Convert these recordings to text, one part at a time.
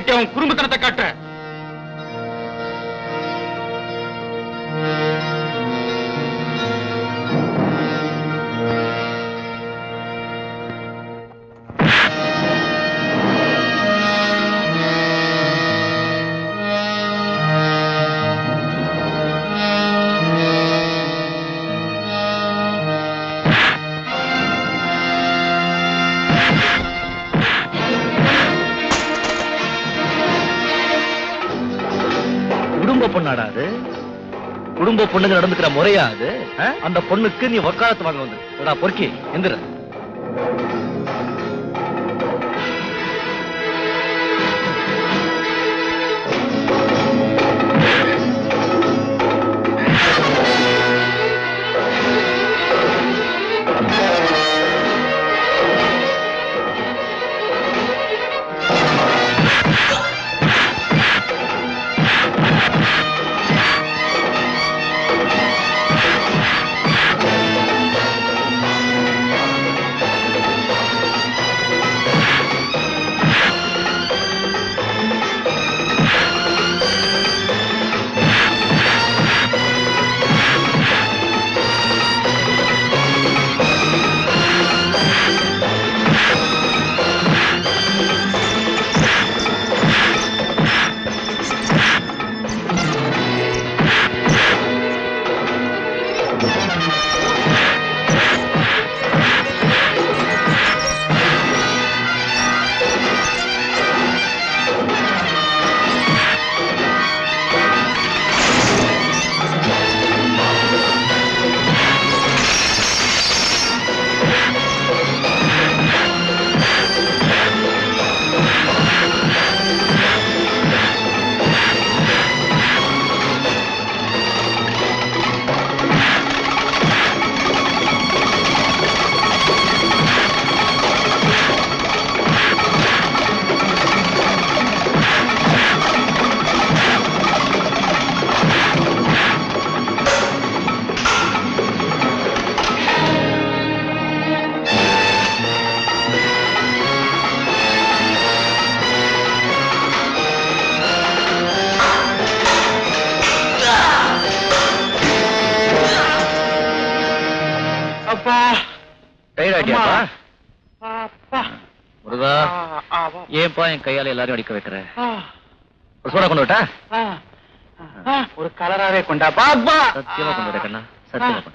கிட்ட அவன் குடும்பத்தனத்தை காட்ட. பொண்ணாடாது குடும்ப பொண்ணுங்க நடந்துக்கிற முறையாது. அந்த பொண்ணுக்கு நீ வக்காலத்து வாங்க வந்து பொறுக்கி எந்திர. முருகா, ஏன்பா என் கையால எல்லாரும் அடிக்க வைக்கிற? சோடா கொண்டு விட்டா? ஒரு கலராவே கொண்டா பாப்பா. சத்தியமா கொண்டு விட கண்ணா, சத்தியமா கொண்டு.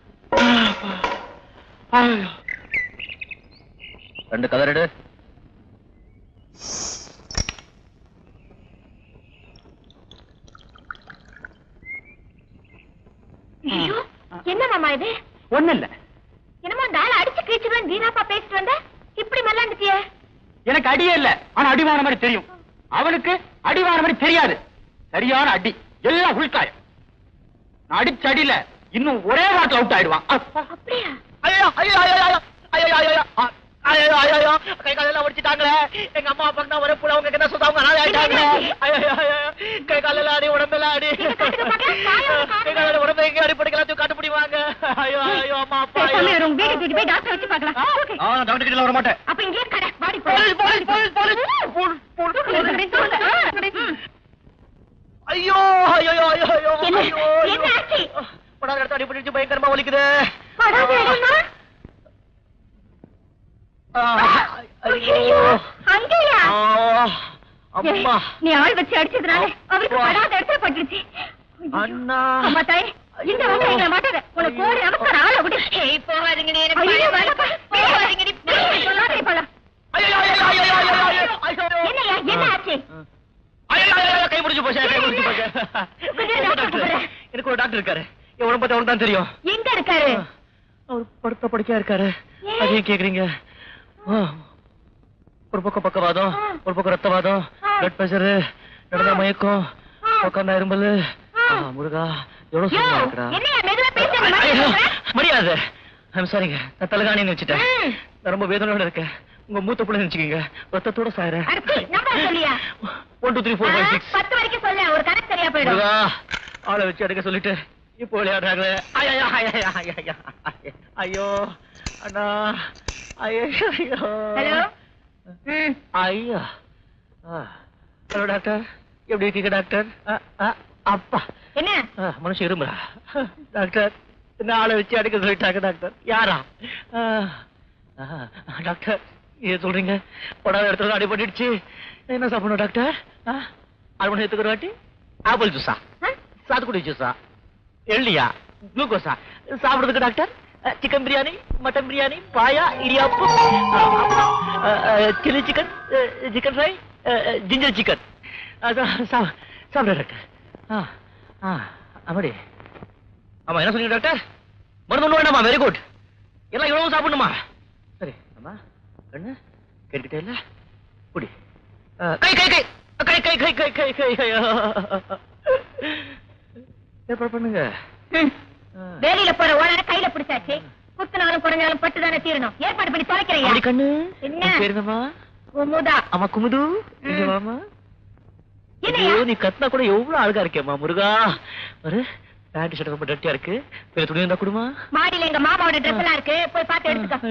2 கலர் எடு. என்ன மாமா இது? ஒண்ணு இல்ல. என்னமா டால அடிச்சு கிழிச்சுதான் வீணாப்பா பேசிட்டு வந்த, இப்படி மல்லாந்துட்டியே? எனக்கு அடியே இல்ல, ஆனா அடிவான மாதிரி தெரியும். அவனுக்கு அடிவான மாதிரி தெரியாது. சரியான அடி, எல்லாம் உள்காயம். நான் அடிச்ச அடியில இன்னும் ஒரே வாட்டில் அவுட் ஆயிடுவான். அப்படியா? ஐயோ ஐயோ ஐயோ ஐயோ ஐயோ ஐயோ ஐயோ ஐயோ கை காலெல்லாம் ஒடிச்சிட்டாங்களே. எங்க அம்மா அப்பா தான் ஒரே புள்ள, அவங்க என்ன சொல்றாங்க? அனாதை ஆயிட்டாங்க. ஐயோ ஐயோ கை காலெல்லாம் அடி, உடம்பெல்லாம் அடி. கை கால உடம்பு எங்க அடிப்படைக்கெல்லாம் காட்டு முடிவாங்க. ஐயோ ஐயோ அம்மா அப்பா. வீட்டுக்கு கூட்டி போய் டாக்டர் வச்சு பார்க்கலாம். டாக்டர் கிட்ட வர மாட்டேன். அப்ப இங்கே கடை பாடி ஐயோ ஐயோ ஐயோ ஐயோ என்ன ஆச்சு? படாத இடத்த அடிபட்டு பயங்கரமா வலிக்குது. அம்மா, நீ ஆள் வச்சு அடிச்சதுனால அவருக்கு படாத இடத்துல பட்டுருச்சு. அண்ணா அம்மா தாய், இந்த வந்து எங்களை மாட்டாத. உனக்கு கோடி நமஸ்காரம் ஆள விடு. போகாதீங்க, என்ன ஆச்சு? கை முடிச்சு போச்சு, கை முடிச்சு போச்சு. எனக்கு ஒரு டாக்டர் இருக்காரு, என் உடம்பு பத்தி அவனுக்கு தான் தெரியும். எங்க இருக்காரு? அவர் படுத்த படுக்கையா இருக்காரு. அதையும் கேக்குறீங்க? ஒரு பக்கம் பக்கவாதம், ஒரு பக்கம் ரத்தவாதம், பிளட் பிரஷர், நடந்த மயக்கம், உட்கார்ந்தா இரும்பல். முருகா, எவ்வளவு சூப்பரா இருக்கா. முடியாது. ஐம் சாரிங்க, நான் தலகாணின்னு வச்சுட்டேன். நான் ரொம்ப வேதனையோட இருக்கேன். உங்க மூத்த பிள்ளை நினைச்சுக்கீங்க, ரத்தத்தோட சாயிர. 1 2 3 4 5 6 10 வரைக்கும் சொல்ல, ஒரு கணக்கு சரியா போயிடும். ஆளை வச்சு எடுக்க சொல்லிட்டு இப்போ விளையாடுறாங்களே. ஐயோ அண்ணா, ஐயோ ஐயோ. ஹலோ. ஐயா ஹலோ டாக்டர், எப்படி இருக்கீங்க டாக்டர்? அப்பா என்ன மனுஷன் இருமுறா. டாக்டர், என்ன ஆளை வச்சு அடிக்க சொல்லிட்டாங்க டாக்டர். யாரா? டாக்டர், ஏன் சொல்றீங்க? படாத இடத்துல அடிபட்டுடுச்சு. என்ன சாப்பிடணும் டாக்டர்? 6 மணி நேரத்துக்கு ஒரு வாட்டி ஆப்பிள் ஜூஸா, சாத்துக்குடி ஜூஸா, எள்ளியா, குளுக்கோஸா சாப்பிடுறதுக்கு doctor? Chicken biryani, mutton biryani, பாயா, இடியாப்பு, chilli chicken, chicken fry, ginger chicken சாப்பிட டாக்டர். அப்படி ஆமா, என்ன சொன்னீங்க டாக்டர்? மருந்து ஒண்ணு வேண்டாமா? Very good. எல்லாம் இவ்வளவு சாப்பிடணுமா? சரி அம்மா, கண்ணு கேட்டுக்கிட்டே இல்ல, குடி. கை கை கை கை கை கை கை கை கை கை ஏற்பாடு பண்ணுங்க. வேலையில போற ஓனரை கையில பிடிச்சாச்சு. குத்துனாலும் குறைஞ்சாலும் பட்டு தானே தீரணும். ஏற்பாடு பண்ணி தொலைக்கிறீங்க. கண்ணு என்ன பேருங்கம்மா? குமுதா. அம்மா குமுது. வாமா. நீ கத்தினா கூட எவ்வளவு அழகா இருக்கேம்மா முருகா. ஒரு பேண்ட் ஷர்ட் ரொம்ப டட்டியா இருக்கு. வேற துணி இருந்தா கொடுமா. மாடியில எங்க மாமாவோட ட்ரெஸ் எல்லாம் இருக்கு, போய் பார்த்து எடுத்துக்க.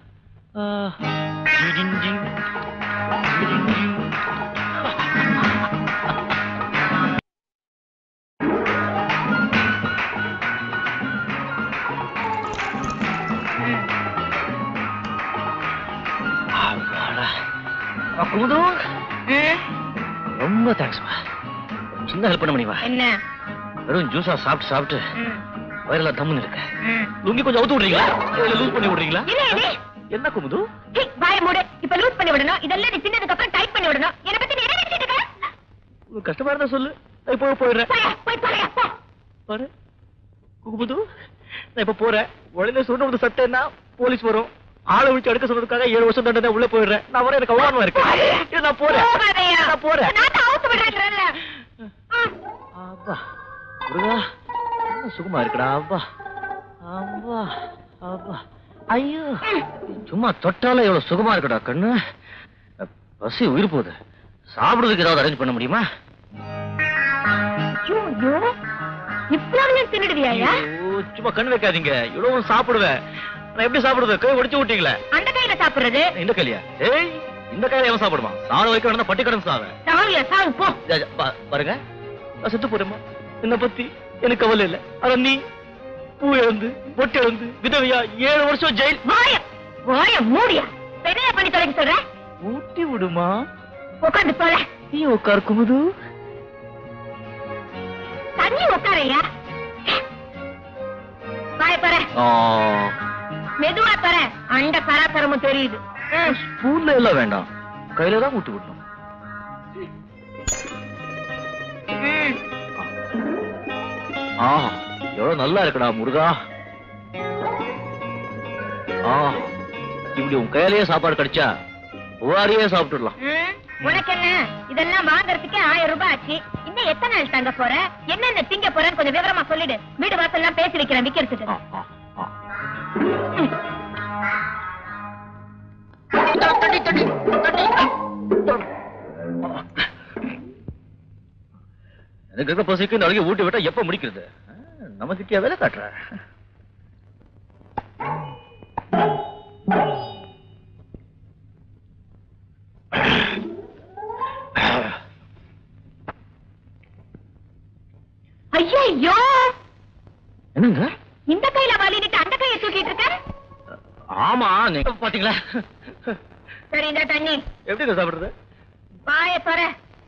குமுது, ரொம்ப தேங்க்ஸ்மா. சின்ன ஹெல்ப் பண்ண முடியுமா? என்ன? வெறும் ஜூஸா சாப்பிட்டு சாப்பிட்டு வயிறெல்லாம் தம்முன்னு இருக்கு. லுங்கி கொஞ்சம் அவுத்து விடுறீங்களா? லூஸ் பண்ணி விடுறீங்களா? என்ன குமுது? வாய மூடு. இப்ப லூஸ் பண்ணி விடணும். இதெல்லாம் நீ தின்னதுக்கு அப்புறம் டைட் பண்ணி விடணும். என்ன பத்தி நீ என்ன நினைச்சிட்டு இருக்க? கஷ்டமா இருந்தா சொல்லு, இப்போ போயிடுறேன். போய் பாரு குமுது, நான் இப்ப போறேன். உடனே சொன்ன வந்து சட்டேன்னா போலீஸ் வரும். ஆளை விட்டு எடுக்க சொன்னதுக்காக 7 வருஷம் தண்டனை உள்ள போயிடுறேன். நான் வர எனக்கு அவமானமா இருக்கு. நான் போறேன். நான் போறேன். அப்பா முருகா, சுகமா இருக்குடா. அப்பா அப்பா அப்பா, ஐயோ, சும்மா தொட்டால எவ்வளவு சுகமா இருக்குடா கண்ணு. பசி உயிர் போகுது. சாப்பிடுறதுக்கு ஏதாவது அரேஞ்ச் பண்ண முடியுமா? சும்மா கண்ணு வைக்காதீங்க. இவ்வளவு சாப்பிடுவேன். நான் எப்படி சாப்பிடுறது? கை ஒடிச்சு விட்டீங்களே. அந்த கையில சாப்பிடுறது. இந்த கையில? ஏய், இந்த கையில எவன் சாப்பிடுமா? சாணம் வைக்க வேணா பட்டி கடன் சாவேன். பாருங்க, நான் செத்து போறேம்மா. என்ன பத்தி எனக்கு கவலை இல்லை. ஆனா நீ பூ இழந்து பொட்டு இழந்து விதவையா 7 வருஷம் ஜெயில். வாய மூடியா. பெரிய பண்ணி தொலைக்க சொல்ற. ஊட்டி விடுமா. உட்காந்து போல. நீ உட்கார் குமுது. தண்ணி உட்காரையா. வாய பார. மெதுவா தர. அண்ட கராத்தரமும் தெரியுது. ஸ்பூன்ல எல்லாம் வேண்டாம், கையில தான் ஊட்டி விடணும். எவ்வளவு நல்லா இருக்குடா முருகா. இப்படி உன் கையிலேயே சாப்பாடு கிடைச்சா ஒவ்வொருயே சாப்பிட்டுடலாம். உனக்கு என்ன, இதெல்லாம் வாங்கறதுக்கே 1000 ரூபாய் ஆச்சு. இன்னும் எத்தனை நாள் தங்க போற? என்னென்ன திங்க போறன்னு கொஞ்சம் விவரமா சொல்லிடு. வீடு வாசல் எல்லாம் பேசி வைக்கிறேன் விக்கிறதுக்கு. எனக்கு இருக்க பசிக்கு நாளைக்கு ஊட்டி விட்டா எப்ப முடிக்கிறது? நமக்கு வேலை காட்டுற. ஐயோ, என்னங்க இந்த கையில வாலிட்டு அந்த கையை தூக்கிட்டு இருக்க? ஆமா, நீங்க பாத்தீங்களா? சரி, இந்த தண்ணி எப்படி சாப்பிடுறது? வாய பார.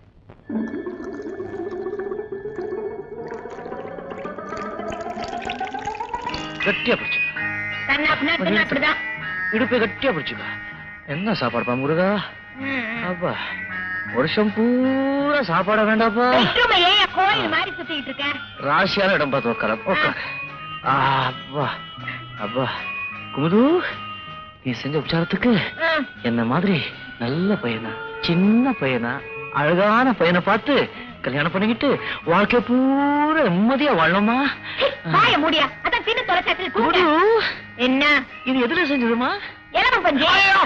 கட்டியா பிடிச்சு. அப்படிதான் இடுப்பை கட்டியா பிடிச்சுக்க. என்ன சாப்பாடுப்பா முருகா? அப்பா, வருஷம் பூரா சாப்பாட வேண்டாப்பா. கோயில் மாதிரி சுத்திட்டு இருக்க. ராசியான இடம் பார்த்து உட்கார. அப்பா அப்பா குமுது, நீ செஞ்ச உபச்சாரத்துக்கு என்ன மாதிரி நல்ல பையனா, சின்ன பையனா, அழகான பையனை பார்த்து கல்யாணம் பண்ணிக்கிட்டு வாழ்க்கை பூரா நிம்மதியா வாழணுமா? வாய மூடியா. அதான் சின்ன தொலைக்காட்சியில் கூடு. என்ன இது எதுல செஞ்சதுமா? எலவம் பஞ்சு.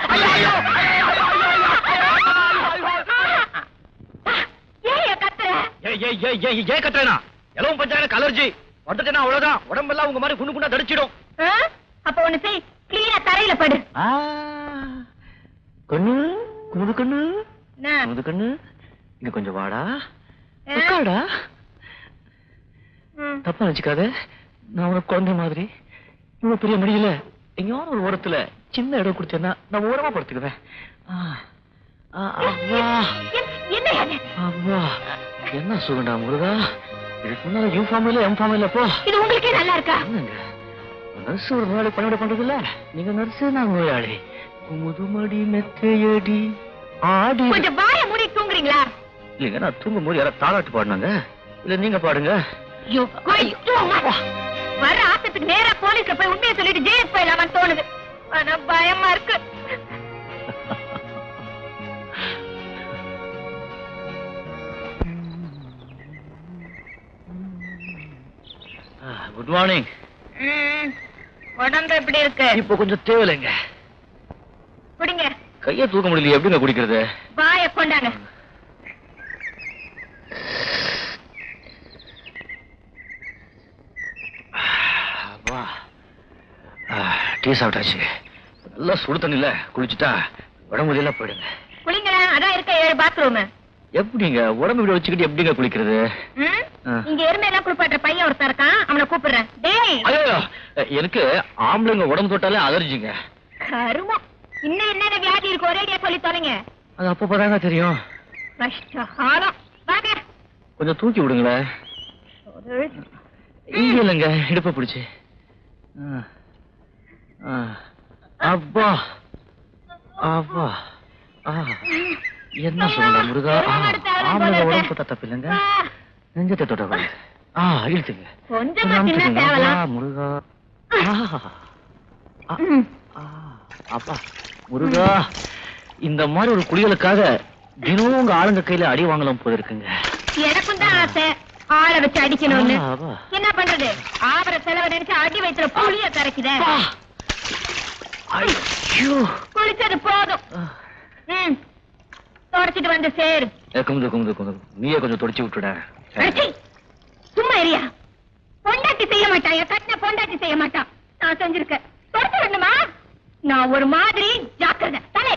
ஏன் கத்துறேனா? எலவம் பஞ்சா எனக்கு அலர்ஜி. வந்துட்டேன்னா அவ்வளவுதான், உடம்பெல்லாம் உங்க மாதிரி குண்டு குண்டா தடிச்சிடும். அப்ப ஒண்ணு செய், கிளீனா தரையில படு. கண்ணு, குமுது கண்ணு, குமுது கண்ணு, இங்க கொஞ்சம் வாடா உட்காடா. தப்பா நினைச்சுக்காத, நான் உனக்கு குழந்தை மாதிரி இவ்வளவு பெரிய முடியல. எங்கேயான ஒரு ஓரத்துல சின்ன இடம் கொடுத்தேன்னா நான் ஓரமா படுத்துக்குவேன். என்ன சுகண்டா முருகா, இதுக்கு முன்னால யூ ஃபார்ம் இல்ல எம் ஃபார்ம் இல்ல. போ, இது உங்களுக்கே நல்லா இருக்கா? நர்ஸ் ஒரு நாளை பணிவிட பண்றது இல்ல, நீங்க நர்ஸ் நான் நோயாளி. முதுமடி மெத்தையடி ஆடி. கொஞ்சம் வாய மூடி தூங்குறீங்களா? இல்லைங்க, நான் தூங்கும் போது யாராவது தாளாட்டு பாடினாங்க. இல்ல நீங்க பாடுங்க. வர ஆசத்துக்கு நேரா போலீஸ்ல போய் உண்மையை சொல்லிட்டு ஜெயிலுக்கு போயிடலாமான்னு தோணுது. ஆனா பயமா இருக்கு. Good morning. உடம்பு எப்படி இருக்கு? இப்ப கொஞ்சம் தேவையில்லைங்க. குடிங்க. கைய தூக்க முடியல, எப்படிங்க குடிக்கிறது? வாய கொண்டாங்க. டீ சாப்பிட்டாச்சு. நல்லா சுடு தண்ணில குளிச்சுட்டா உடம்பு எல்லாம் போயிடுங்க. குளிங்களா, அதான் இருக்க 7 பாத்ரூம். எப்படிங்க உடம்பு இப்படி வச்சுக்கிட்டு எப்படிங்க குளிக்கிறது? இங்க எருமையெல்லாம் குளிப்பாட்டுற பையன் ஒருத்தர் இருக்கான், அவனை கூப்பிடுறேன். ஐயோ, எனக்கு ஆம்பளைங்க உடம்பு தொட்டாலே அலர்ஜிங்க. கருமம், இன்னும் என்னென்ன வியாதி இருக்கு ஒரேடியா சொல்லி தொலைங்க. அது அப்பதாங்க தெரியும். கஷ்டகாலம். வாங்க, கொஞ்சம் தூக்கி விடுங்களேன். இங்க இல்லைங்க, இடுப்ப பிடிச்சு. அப்பா அப்பா, என்ன சொல்ல முருகா, ஆம்பளை உடம்பு தொட்டா தப்பு இல்லைங்க, நெஞ்சத்தை தொட்ட இழுத்துங்க முருகா. அப்பா முருகா, இந்த மாதிரி ஒரு குளிகளுக்காக தினமும் உங்க ஆளுங்க கையில அடி வாங்கலாம் போல இருக்குங்க. எனக்கும் தான் ஆசை ஆளை வச்சு அடிக்கணும்னு. என்ன பண்றது, ஆபர செலவை நினைச்சு அடி வயிற்றுல புளிய கரைக்குதே. குளிச்சது போதும், தொடச்சிட்டு வந்து சேரு. நீயே கொஞ்சம் தொடச்சு விட்டுட. சும்மா ஏரியா, பொண்டாட்டி செய்ய மாட்டான், என் கட்டின பொண்டாட்டி செய்ய மாட்டான். நான் செஞ்சிருக்கேன், தொடச்சு விடணுமா? நான் ஒரு மாதிரி ஜாக்கிரதை. தலை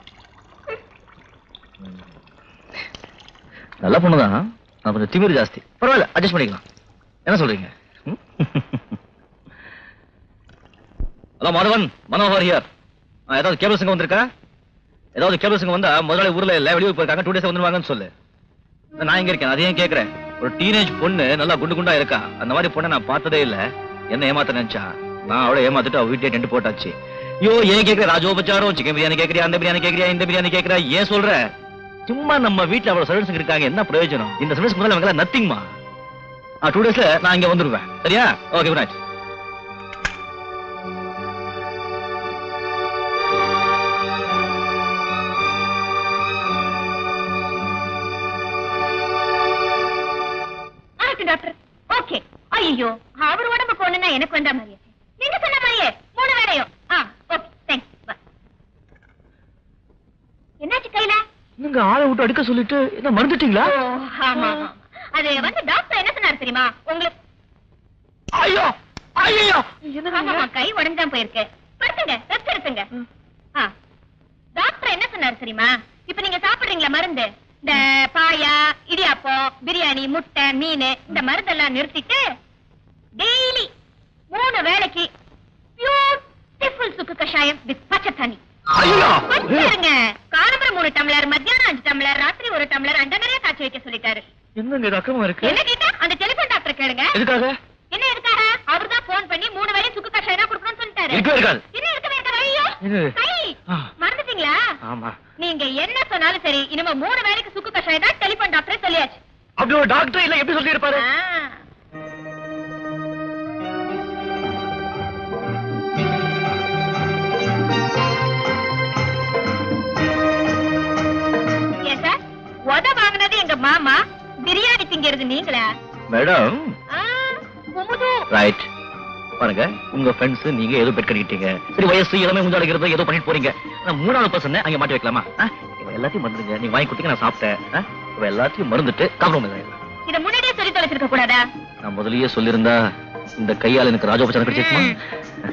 நல்ல பொண்ணுதான், நான் கொஞ்சம் திமிரு ஜாஸ்தி. பரவாயில்ல, அட்ஜஸ்ட் பண்ணிக்கலாம். என்ன சொல்றீங்க? Hello Madhavan, Manohar here. ஏதாவது கேபிள் சிங்க வந்திருக்கா? ஏதாவது கேபிள் சிங்க வந்தா முதலாளி ஊர்ல இல்ல, வெளியூர் போயிருக்காங்க, 2 days வந்துருவாங்கன்னு சொல்லு. நான் எங்க இருக்கேன் அதையும் கேட்கிறேன். ஒரு டீனேஜ் பொண்ணு நல்லா குண்டு குண்டா இருக்கா, அந்த மாதிரி பொண்ணை நான் பார்த்ததே இல்ல. என்ன ஏமாத்த நினைச்சா, நான் அவளை ஏமாத்திட்டு அவ வீட்டே டென்ட் போட்டாச்சு. ஐயோ, ஏன் கேட்கிற? ராஜோபச்சாரம், சிக்கன் பிரியாணி கேட்கறியா, அந்த பிரியாணி கேட்கறியா, இந்த பிரியாணி கேட்கறியா, ஏன் சொல்ற? சும்மா நம்ம வீட்டுல அவ்வளவு சர்வீஸ் இருக்காங்க, என்ன பிரயோஜனம்? இந்த சர்வீஸ் முதல்ல அவங்க நத்திங்மா. 2 daysல நான் இங்க வந்துருவேன், சரியா? Okay, good night. Doctor okay. ஐயோ, அவர் உடம்புக்கு ஒண்ணுன்னா எனக்கு வந்த மாதிரியே, நீங்க சொன்ன மாதிரியே 3 வேளையும். Okay, thanks. என்னாச்சு கையில? நீங்க ஆளை விட்டு அடிக்க சொல்லிட்டு என்ன மறந்துட்டீங்களா? ஆமா, அது வந்து டாக்டர் என்ன சொன்னாரு தெரியுமா உங்களுக்கு? ஐயோ ஐயோ, ஆமா, கை உடஞ்சான் போயிருக்கு. படுத்துங்க, ரெஸ்ட் எடுத்துங்க. டாக்டர் என்ன சொன்னாரு தெரியுமா? இப்ப நீங்க சாப்பிடுறீங்களா மருந்து, இந்த பாயா, இடியாப்பம், பிரியாணி, முட்டை, மீன், இந்த மருந்தெல்லாம் நிறுத்திட்டு டெய்லி 3 வேளைக்கு பியூட்டிஃபுல் சுக்கு கஷாயம் வித் பச்சை தண்ணி. காலம்பரம் 3 டம்ளர், மத்தியானம் 5 டம்ளர், ராத்திரி 1 டம்ளர், அண்ட நிறைய காய்ச்சி வைக்க சொல்லிட்டாரு. என்னங்க அக்கமா இருக்கு? என்ன கேட்டா அந்த டெலிபோன் டாக்டர் கேளுங்க. எதுக்காக? என்ன எதுக்காக? அவர்தான் போன் பண்ணி 3 வேளை சுக்கு கஷாயம் தான் கொடுக்கணும்னு சொல்லிட்டாரு. என்ன இருக்கவே இருக்காது. ஐயோ, கை மறந்துட்டீங்களா? ஆமா, நீங்க என்ன சொன்னாலும் சரி, இனிமே 3 வேளைக்கு சுக்கு கஷாயம் தான் டெலிபோன் டாக்டர் சொல்லியாச்சு. அப்படி ஒரு டாக்டர் இல்ல எப்படி சொல்லி இருப்பாரு? ஏன் சார், உத வாங்கினது எங்க மாமா, பிரியாணி திங்கிறது நீங்களா? Madam right. பாருங்க, உங்க ஃப்ரெண்ட்ஸ் நீங்க ஏதோ பெட் கட்டிட்டீங்க, சரி வயசு இளமை முஞ்சாடுகிறது ஏதோ பண்ணிட்டு போறீங்க. நான் 3வது பர்சன் அங்க மாட்டி வைக்கலாமா? எல்லாத்தையும் மறந்துடுங்க, நீங்க வாங்கி கொடுத்தீங்க, நான் சாப்பிட்டேன். எல்லாத்தையும் மறந்துட்டு காம்ப்ரமைஸ் ஆயிடலாம். இத முன்னாடியே சொல்லி தொலைச்சிருக்க கூடாதா? நான் முதல்லயே சொல்லியிருந்தா இந்த கையால எனக்கு ராஜோபச்சாரம் கிடைச்சிருக்குமா?